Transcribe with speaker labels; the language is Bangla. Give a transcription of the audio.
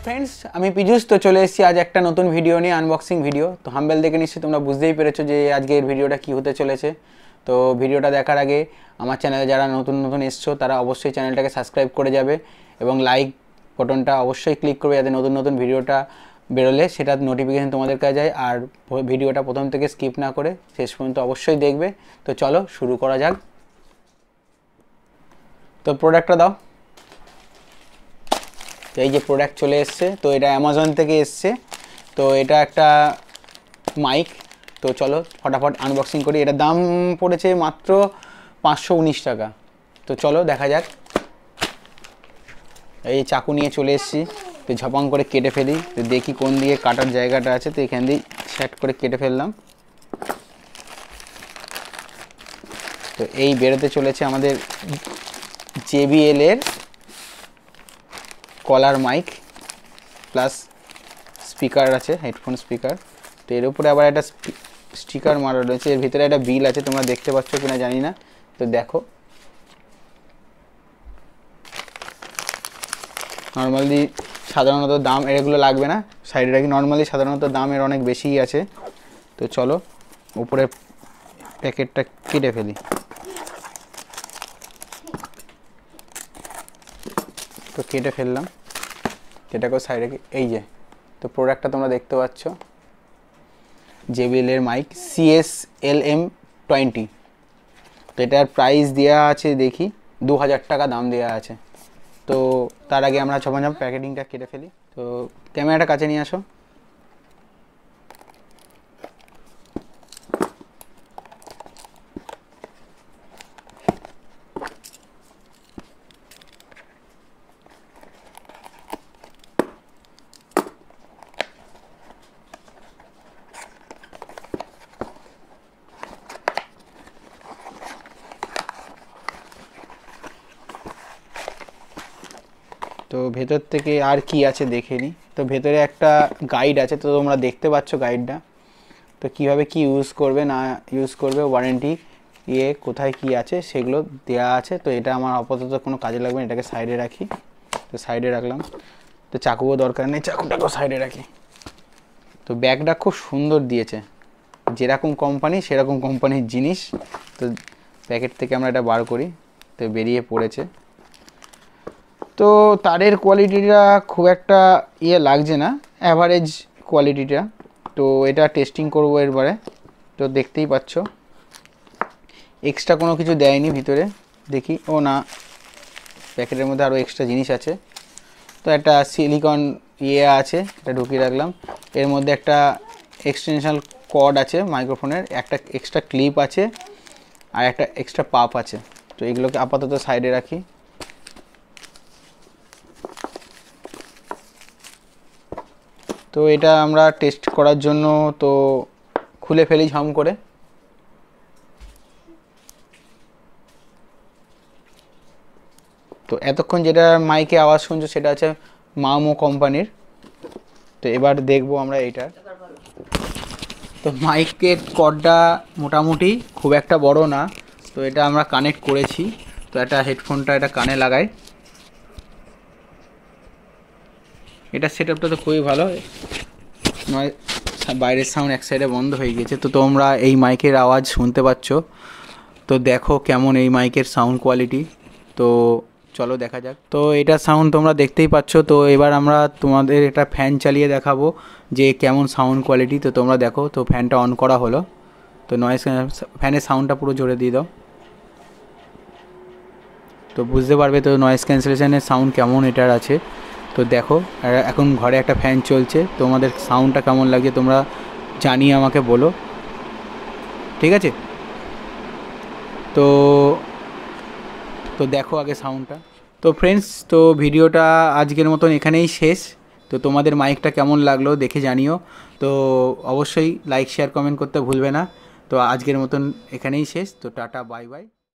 Speaker 1: फ्रेंड्स আমি পীযুষ তো চলে এসেছি আজ একটা নতুন ভিডিও নিয়ে আনবক্সিং ভিডিও। তো হাম্বেল দেখে নিশ্চয়ই তোমরা বুঝতেই পেরেছো যে আজকের ভিডিওটা কি হতে চলেছে। তো ভিডিওটা দেখার আগে আমার চ্যানেলে যারা নতুন এসছো তারা অবশ্যই চ্যানেলটাকে সাবস্ক্রাইব করে যাবে এবং লাইক বাটনটা অবশ্যই ক্লিক করবে যাতে নতুন ভিডিওটা বেরোলে সেটা নোটিফিকেশন তোমাদের কাছে যায়। আর ভিডিওটা প্রথম থেকে স্কিপ না করে শেষ পর্যন্ত অবশ্যই দেখবে। তো চলো শুরু করা যাক। তো প্রোডাক্টটা দাও। তো এই যে প্রোডাক্ট চলে এসছে, তো এটা অ্যামাজন থেকে এসছে। তো এটা একটা মাইক। তো চলো ফটাফট আনবক্সিং করি। এটার দাম পড়েছে মাত্র 519 টাকা। তো চলো দেখা যাক। এই চাকু নিয়ে চলে এসেছি, তো ঝপাং করে কেটে ফেলি। তো দেখি কোন দিকে কাটার জায়গাটা আছে, তো এখান দিয়ে সেট করে কেটে ফেললাম। তো এই বেরোতে চলেছে আমাদের JBL এর কলার মাইক প্লাস স্পিকার আছে, হেডফোন স্পিকার। তো এর উপরে আবার একটা স্টিকার মারা রয়েছে, এর ভিতরে একটা বিল আছে, তোমরা দেখতে পাচ্ছ কিনা জানি না। তো দেখো নর্মালি সাধারণত দাম এগুলো লাগবে না, সাইডে রাখি। নর্মালি সাধারণত দাম এর অনেক বেশিই আছে। তো চলো উপরে প্যাকেটটা কেটে ফেলি। তো কেটে ফেললাম, এটাকেও সাইডে। এই যে তো প্রোডাক্টটা তোমরা দেখতে পাচ্ছ, JBL এর মাইক CS-LM20। তো এটার প্রাইস দেওয়া আছে দেখি 2000 টাকা দাম দেওয়া আছে। তো তার আগে আমরা ঝপাঝপ প্যাকেটিংটা কেটে ফেলি। তো ক্যামেরাটা কাছে নিয়ে আসো। তো ভেতর থেকে আর কি আছে দেখে নিই। তো ভেতরে একটা গাইড আছে, তো তোমরা দেখতে পাচ্ছ গাইডটা। তো কীভাবে কি ইউজ করবে না ইউজ করবে, ওয়ারেন্টি কোথায় কি আছে সেগুলো দেওয়া আছে। তো এটা আমার আপাতত কোনো কাজে লাগবে না, এটাকে সাইডে রাখি। তো সাইডে রাখলাম। তো চাকুও দরকার নেই, চাকুটাকেও সাইডে রাখি। তো ব্যাগটা খুব সুন্দর দিয়েছে, যেরকম কোম্পানি সেরকম কোম্পানির জিনিস। তো প্যাকেট থেকে আমরা এটা বার করি, তো বেরিয়ে পড়েছে। তো তারের কোয়ালিটিটা খুব একটা লাগছে না, অ্যাভারেজ কোয়ালিটিটা। তো এটা টেস্টিং করবো এরপরে। তো দেখতেই পাচ্ছ এক্সট্রা কোনো কিছু দেয়নি ভিতরে, দেখি। ও না, প্যাকেটের মধ্যে আরও এক্সট্রা জিনিস আছে। তো একটা সিলিকন আছে, এটা ঢুকিয়ে রাখলাম। এর মধ্যে একটা এক্সটেনশনাল কর্ড আছে মাইক্রোফোনের, একটা এক্সট্রা ক্লিপ আছে, আর একটা এক্সট্রা পাপ আছে। তো এগুলোকে আপাতত সাইডে রাখি। তো এটা আমরা টেস্ট করার জন্য তো খুলে ফেলি ঝাম করে। তো এতক্ষণ যেটা মাইকে আওয়াজ শুনছো সেটা হচ্ছে মামো কোম্পানির। তো এবার দেখবো আমরা এইটার। তো মাইকের কর্ডটা মোটামুটি খুব একটা বড় না। তো এটা আমরা কানেক্ট করেছি। তো একটা হেডফোনটা এটা কানে লাগাই। এটা সেটআপটা তো খুবই ভালো নয়, বাইরের সাউন্ড এক সাইডে বন্ধ হয়ে গেছে। তো তোমরা এই মাইকের আওয়াজ শুনতে পাচ্ছ। তো দেখো কেমন এই মাইকের সাউন্ড কোয়ালিটি। তো চলো দেখা যাক। তো এটা সাউন্ড তোমরা দেখতেই পাচ্ছ। তো এবার আমরা তোমাদের এটা ফ্যান চালিয়ে দেখাবো যে কেমন সাউন্ড কোয়ালিটি। তো তোমরা দেখো, তো ফ্যানটা অন করা হলো। তো নয়েজ ফ্যানের সাউন্ডটা পুরো জোরে দিয়ে দাও, তো বুঝতে পারবে তো নয়েজ ক্যান্সেলেশনের সাউন্ড কেমন এটার আছে। তো দেখো এখন ঘরে একটা ফ্যান চলছে। তোমাদের সাউন্ডটা কেমন লাগে তোমরা জানিয়ে আমাকে বলো, ঠিক আছে? তো তো দেখো আগে সাউন্ডটা। তো ফ্রেন্ডস, তো ভিডিওটা আজকের মতন এখানেই শেষ। তো তোমাদের মাইকটা কেমন লাগলো দেখে জানিও। তো অবশ্যই লাইক শেয়ার কমেন্ট করতে ভুলবে না। তো আজকের মতন এখানেই শেষ। তো টাটা, বাই বাই।